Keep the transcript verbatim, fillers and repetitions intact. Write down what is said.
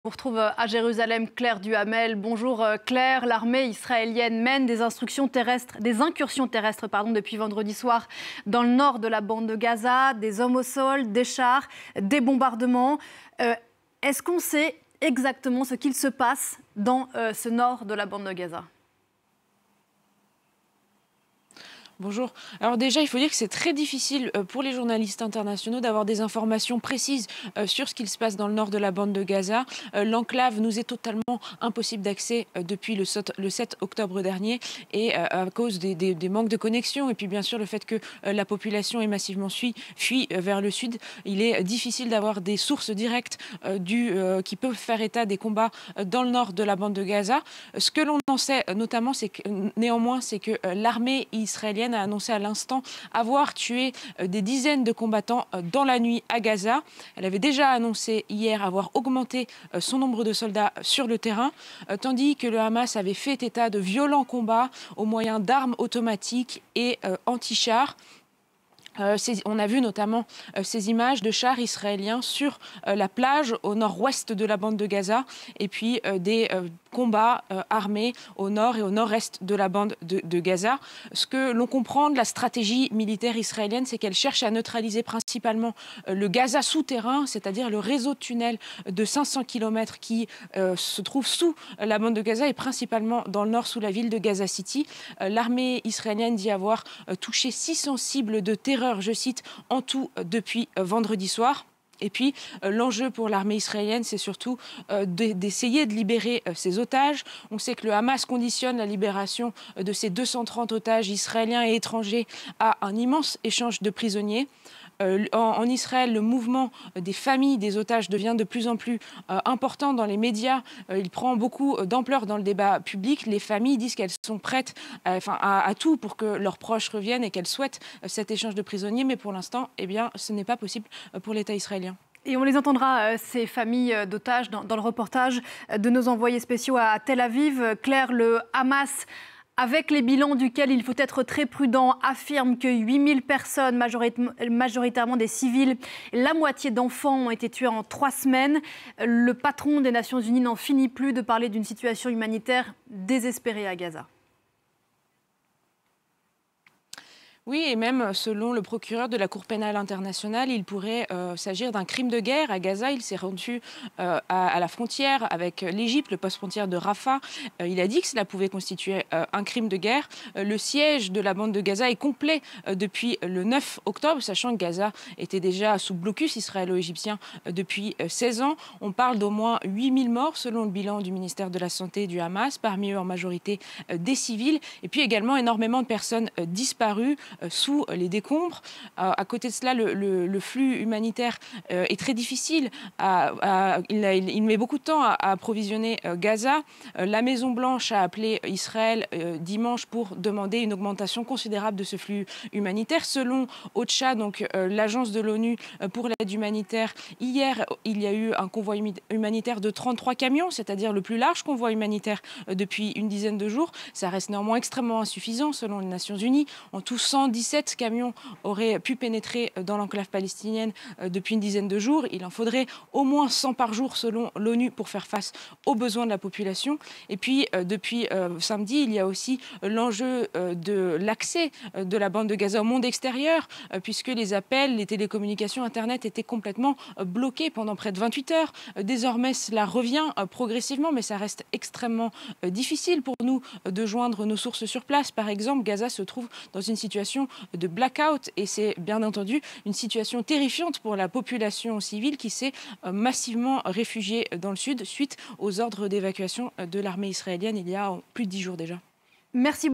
On retrouve à Jérusalem Claire Duhamel. Bonjour Claire, l'armée israélienne mène des, instructions terrestres, des incursions terrestres pardon, depuis vendredi soir dans le nord de la bande de Gaza, des hommes au sol, des chars, des bombardements. Euh, Est-ce qu'on sait exactement ce qu'il se passe dans euh, ce nord de la bande de Gaza ? Bonjour. Alors déjà, il faut dire que c'est très difficile pour les journalistes internationaux d'avoir des informations précises sur ce qu'il se passe dans le nord de la bande de Gaza. L'enclave nous est totalement impossible d'accès depuis le sept octobre dernier et à cause des, des, des manques de connexion et puis bien sûr le fait que la population est massivement fui, fui vers le sud. Il est difficile d'avoir des sources directes du, qui peuvent faire état des combats dans le nord de la bande de Gaza. Ce que l'on en sait notamment, c'est que néanmoins, c'est que l'armée israélienne a annoncé à l'instant avoir tué des dizaines de combattants dans la nuit à Gaza. Elle avait déjà annoncé hier avoir augmenté son nombre de soldats sur le terrain, tandis que le Hamas avait fait état de violents combats au moyen d'armes automatiques et anti-chars. Euh, on a vu notamment euh, ces images de chars israéliens sur euh, la plage au nord-ouest de la bande de Gaza et puis euh, des euh, combats euh, armés au nord et au nord-est de la bande de, de Gaza. Ce que l'on comprend de la stratégie militaire israélienne, c'est qu'elle cherche à neutraliser principalement euh, le Gaza souterrain, c'est-à-dire le réseau de tunnels de cinq cents kilomètres qui euh, se trouve sous la bande de Gaza et principalement dans le nord sous la ville de Gaza City. Euh, L'armée israélienne dit avoir euh, touché six cents cibles de terreur, je cite, en tout depuis vendredi soir. Et puis, euh, l'enjeu pour l'armée israélienne, c'est surtout euh, d'essayer de libérer euh, ses otages. On sait que le Hamas conditionne la libération euh, de ces deux cent trente otages israéliens et étrangers à un immense échange de prisonniers. Euh, en, en Israël, le mouvement des familles des otages devient de plus en plus euh, important dans les médias. Euh, il prend beaucoup d'ampleur dans le débat public. Les familles disent qu'elles sont prêtes à, enfin, à, à tout pour que leurs proches reviennent et qu'elles souhaitent euh, cet échange de prisonniers. Mais pour l'instant, eh bien, ce n'est pas possible pour l'État israélien. Et on les entendra, euh, ces familles d'otages, dans, dans le reportage de nos envoyés spéciaux à Tel Aviv. Claire, le Hamas, avec les bilans duquel il faut être très prudent, affirme que huit mille personnes, majoritairement des civils, la moitié d'enfants ont été tués en trois semaines. Le patron des Nations Unies n'en finit plus de parler d'une situation humanitaire désespérée à Gaza. Oui, et même selon le procureur de la Cour pénale internationale, il pourrait euh, s'agir d'un crime de guerre. À Gaza, il s'est rendu euh, à, à la frontière avec l'Égypte, le poste frontière de Rafah. Euh, il a dit que cela pouvait constituer euh, un crime de guerre. Euh, le siège de la bande de Gaza est complet euh, depuis le neuf octobre, sachant que Gaza était déjà sous blocus israélo-égyptien euh, depuis euh, seize ans. On parle d'au moins huit mille morts selon le bilan du ministère de la Santé du Hamas, parmi eux en majorité euh, des civils, et puis également énormément de personnes euh, disparues sous les décombres. Euh, à côté de cela, le, le, le flux humanitaire euh, est très difficile. À, à, il, a, il, il met beaucoup de temps à, à approvisionner euh, Gaza. Euh, la Maison-Blanche a appelé Israël euh, dimanche pour demander une augmentation considérable de ce flux humanitaire. Selon OCHA, donc euh, l'agence de l'ONU pour l'aide humanitaire, hier, il y a eu un convoi humanitaire de trente-trois camions, c'est-à-dire le plus large convoi humanitaire euh, depuis une dizaine de jours. Ça reste néanmoins extrêmement insuffisant selon les Nations Unies. En tout, cent dix-sept camions auraient pu pénétrer dans l'enclave palestinienne depuis une dizaine de jours. Il en faudrait au moins cent par jour selon l'ONU pour faire face aux besoins de la population. Et puis, depuis samedi, il y a aussi l'enjeu de l'accès de la bande de Gaza au monde extérieur, puisque les appels, les télécommunications, Internet étaient complètement bloqués pendant près de vingt-huit heures. Désormais, cela revient progressivement, mais ça reste extrêmement difficile pour nous de joindre nos sources sur place. Par exemple, Gaza se trouve dans une situation de blackout et c'est bien entendu une situation terrifiante pour la population civile qui s'est massivement réfugiée dans le sud suite aux ordres d'évacuation de l'armée israélienne il y a plus de dix jours déjà. Merci.